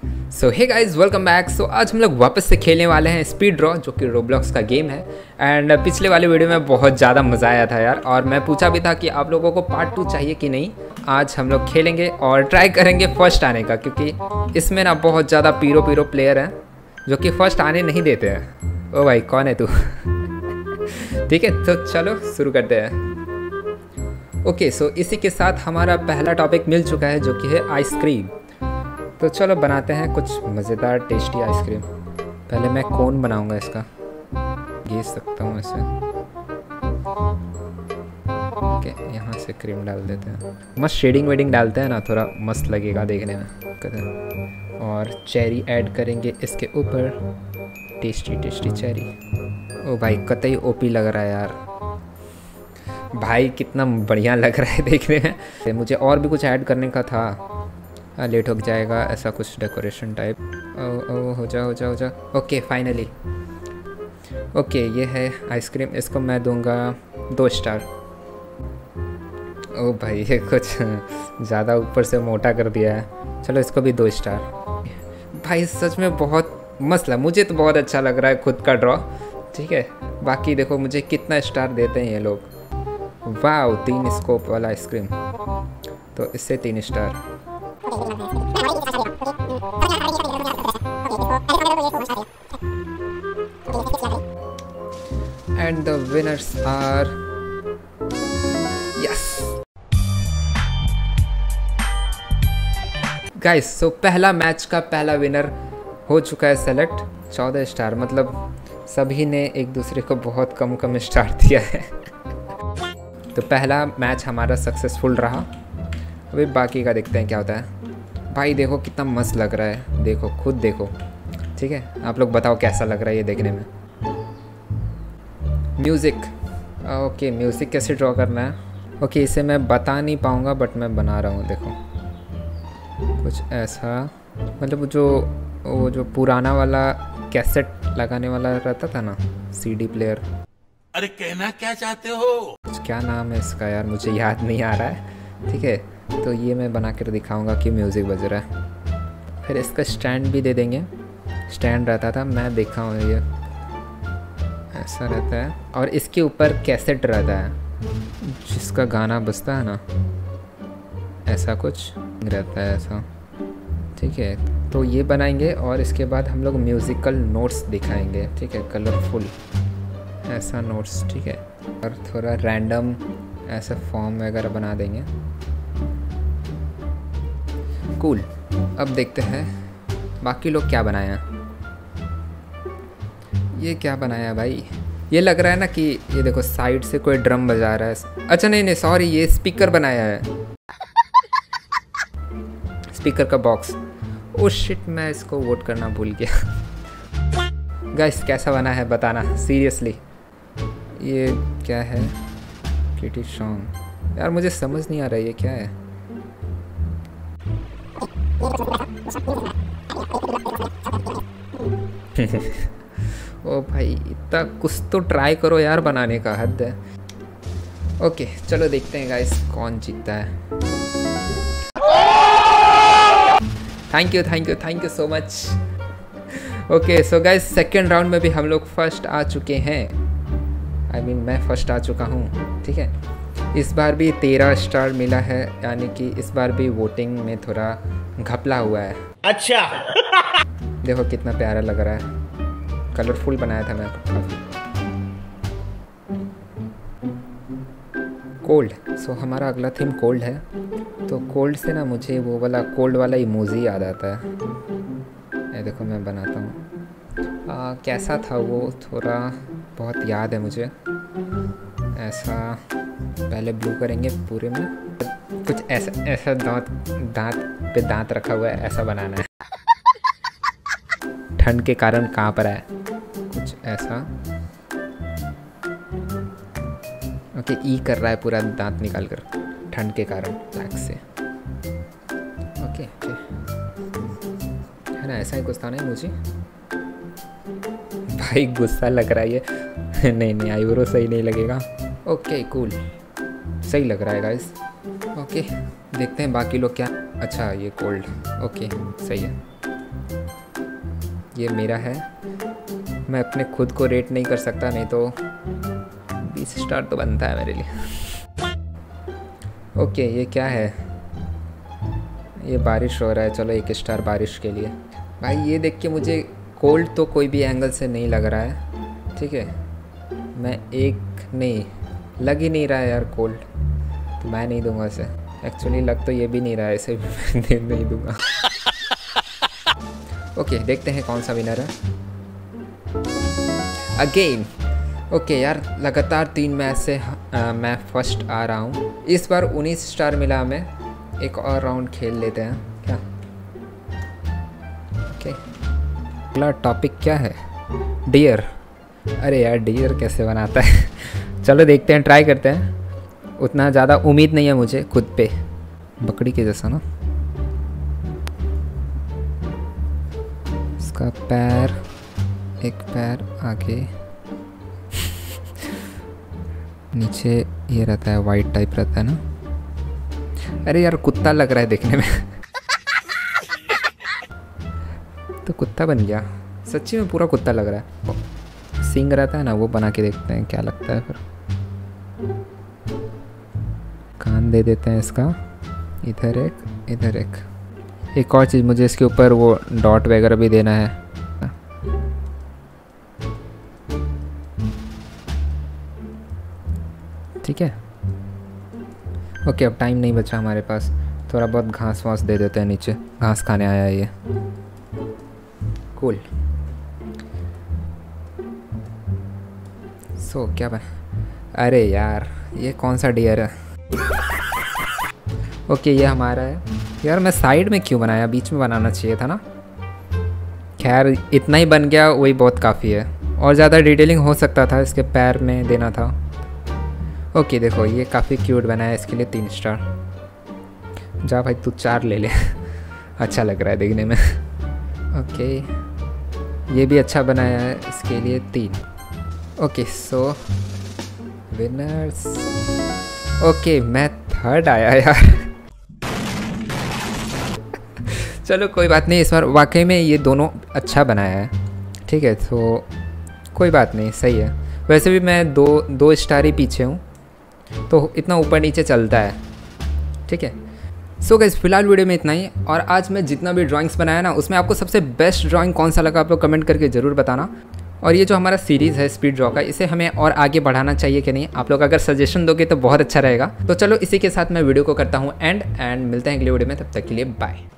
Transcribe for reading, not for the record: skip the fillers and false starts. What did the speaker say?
सो hey guys welcome back. So आज हम लोग वापस से खेलने वाले हैं स्पीड ड्रॉ, जो कि रोब्लॉक्स का गेम है। एंड पिछले वाले वीडियो में बहुत ज़्यादा मज़ा आया था यार, और मैं पूछा भी था कि आप लोगों को पार्ट 2 चाहिए कि नहीं। आज हम लोग खेलेंगे और ट्राई करेंगे फर्स्ट आने का, क्योंकि इसमें ना बहुत ज़्यादा पीरो प्लेयर हैं जो कि फर्स्ट आने नहीं देते हैं। ओ भाई कौन है तू? ठीक है, तो चलो शुरू करते हैं। ओके, सो इसी के साथ हमारा पहला टॉपिक मिल चुका है, जो कि है आइसक्रीम। तो चलो बनाते हैं कुछ मज़ेदार टेस्टी आइसक्रीम। पहले मैं कोन बनाऊंगा इसका, घिस सकता हूँ ऐसे। ओके, यहाँ से क्रीम डाल देते हैं, मस्त शेडिंग वेडिंग डालते हैं ना, थोड़ा मस्त लगेगा देखने में। और चेरी ऐड करेंगे इसके ऊपर, टेस्टी टेस्टी चेरी। ओ भाई कतई ओपी लग रहा है यार, भाई कितना बढ़िया लग रहा है देखने में। मुझे और भी कुछ ऐड करने का था, लेट हो जाएगा ऐसा कुछ डेकोरेशन टाइप। ओ हो जा। Okay finally. ओके, ये है आइसक्रीम, इसको मैं दूंगा 2 स्टार। ओ भाई ये कुछ ज़्यादा ऊपर से मोटा कर दिया है, चलो इसको भी 2 स्टार। भाई सच में बहुत मस्त लगा, मुझे तो बहुत अच्छा लग रहा है खुद का ड्रॉ। ठीक है, बाकी देखो मुझे कितना स्टार देते हैं ये लोग। वाह, 3 स्कोप वाला आइसक्रीम, तो इससे 3 star. And the winners are yes guys। so पहला मैच का पहला विनर हो चुका है सेलेक्ट, 14 स्टार। मतलब सभी ने एक दूसरे को बहुत कम स्टार दिया है। तो पहला मैच हमारा सक्सेसफुल रहा। अभी बाकी का देखते हैं क्या होता है। भाई देखो कितना मस्त लग रहा है, देखो खुद देखो। ठीक है, आप लोग बताओ कैसा लग रहा है ये देखने में। म्यूज़िक, ओके म्यूज़िक कैसे ड्रॉ करना है। ओके, इसे मैं बता नहीं पाऊँगा बट मैं बना रहा हूँ। देखो कुछ ऐसा, मतलब वो जो पुराना वाला कैसेट लगाने वाला रहता था ना, सीडी प्लेयर। अरे कहना क्या चाहते हो? क्या नाम है इसका यार, मुझे याद नहीं आ रहा है। ठीक है, तो ये मैं बना कर दिखाऊंगा कि म्यूज़िक बज रहा है। फिर इसका स्टैंड भी दे देंगे। स्टैंड रहता था, मैं देखा हूँ, ये ऐसा रहता है, और इसके ऊपर कैसेट रहता है जिसका गाना बजता है ना, ऐसा कुछ रहता है ऐसा। ठीक है, तो ये बनाएंगे और इसके बाद हम लोग म्यूज़िकल नोट्स दिखाएंगे। ठीक है, कलरफुल ऐसा नोट्स। ठीक है, और थोड़ा रैंडम ऐसा फॉर्म वगैरह बना देंगे। कूल। अब देखते हैं बाकी लोग क्या बनाया। ये क्या बनाया भाई, ये लग रहा है ना कि ये देखो साइड से कोई ड्रम बजा रहा है। अच्छा नहीं सॉरी, ये स्पीकर बनाया है, स्पीकर का बॉक्स। ओ शिट, मैं इसको वोट करना भूल गया। गाइस कैसा बना है बताना सीरियसली। ये क्या है, किटी सॉन्ग यार, मुझे समझ नहीं आ रहा है ये क्या है। ओ भाई इतना कुछ तो ट्राई करो यार बनाने का, हद है। ओके चलो देखते हैं गाइस कौन जीतता है। Thank you so much. Okay so guys second round में भी हम लोग फर्स्ट आ चुके हैं। मैं फर्स्ट आ चुका हूँ। ठीक है, इस बार भी 13 स्टार मिला है, यानी कि इस बार भी वोटिंग में थोड़ा घपला हुआ है। अच्छा देखो कितना प्यारा लग रहा है, कलरफुल बनाया था मैं काफ़ी। कोल्ड, सो हमारा अगला थीम कोल्ड है। तो कोल्ड से ना मुझे वो वाला कोल्ड वाला इमोजी याद आता है। ये देखो मैं बनाता हूँ, कैसा था वो, थोड़ा बहुत याद है मुझे। ऐसा पहले ब्लू करेंगे पूरे में, कुछ ऐसा दांत पे दांत रखा हुआ है, ऐसा बनाना है। ठंड के कारण कांप रहा है, कुछ ऐसा। ओके, ई कर रहा है पूरा दांत निकाल कर, ठंड के कारण ब्लैक से। ओके है ना, ऐसा ही कुछ था नहीं मुझे। भाई गुस्सा लग रहा है ये। नहीं आईब्रो सही नहीं लगेगा। ओके कूल, सही लग रहा है गाइस। ओके देखते हैं बाकी लोग क्या। अच्छा ये कोल्ड, ओके सही है। ये मेरा है, मैं अपने खुद को रेट नहीं कर सकता, नहीं तो 20 स्टार तो बनता है मेरे लिए। ओके ये क्या है? ये बारिश हो रहा है, चलो 1 स्टार बारिश के लिए। भाई ये देख के मुझे कोल्ड तो कोई भी एंगल से नहीं लग रहा है, ठीक है। मैं एक नहीं, लग ही नहीं रहा है यार कोल्ड, तो मैं नहीं दूंगा इसे। एक्चुअली लग तो ये भी नहीं रहा है, इसे भी मैं नहीं दूंगा। ओके देखते हैं कौन सा विनर है। अगेन ओके यार, लगातार 3 मैच से मैं फर्स्ट आ रहा हूँ। इस बार 19 स्टार मिला हमें। एक और राउंड खेल लेते हैं क्या? ओके अगला टॉपिक क्या है? डियर। अरे यार डियर कैसे बनाता है? चलो देखते हैं, ट्राई करते हैं। उतना ज़्यादा उम्मीद नहीं है मुझे खुद पे। बकरी के जैसा ना, इसका पैर, एक पैर आगे, नीचे ये रहता है, वाइट टाइप रहता है ना। अरे यार कुत्ता लग रहा है देखने में। तो कुत्ता बन गया, सच्ची में पूरा कुत्ता लग रहा है। सींग रहता है ना, वो बना के देखते हैं क्या लगता है। फिर कान दे देते हैं इसका, इधर एक इधर एक। एक और चीज़, मुझे इसके ऊपर वो डॉट वगैरह भी देना है। ठीक है ओके, अब टाइम नहीं बचा हमारे पास। थोड़ा बहुत घास वास दे देते हैं नीचे, घास खाने आया है ये। कूल। सो क्या बना? अरे यार ये कौन सा डियर है? ओके ये हमारा है। यार मैं साइड में क्यों बनाया, बीच में बनाना चाहिए था ना। खैर इतना ही बन गया, वही बहुत काफ़ी है। और ज़्यादा डिटेलिंग हो सकता था, इसके पैर में देना था। ओके देखो ये काफ़ी क्यूट बना है, इसके लिए 3 स्टार। जा भाई तू 4 ले ले। अच्छा लग रहा है देखने में। ओके ये भी अच्छा बनाया है, इसके लिए 3। Okay so winners. ओके मैं 3rd आया यार। चलो कोई बात नहीं, इस बार वाकई में ये दोनों अच्छा बनाया है, ठीक है। तो कोई बात नहीं, सही है। वैसे भी मैं 2 स्टार ही पीछे हूँ, तो इतना ऊपर नीचे चलता है, ठीक है। सो गाइस फिलहाल वीडियो में इतना ही। और आज मैं जितना भी ड्राइंग्स बनाया ना, उसमें आपको सबसे बेस्ट ड्राइंग कौन सा लगा आप लोग कमेंट करके ज़रूर बताना। और ये जो हमारा सीरीज़ है स्पीड ड्रॉ का, इसे हमें और आगे बढ़ाना चाहिए कि नहीं, आप लोग अगर सजेशन दोगे तो बहुत अच्छा रहेगा। तो चलो इसी के साथ मैं वीडियो को करता हूँ एंड मिलते हैं अगले वीडियो में, तब तक के लिए बाय।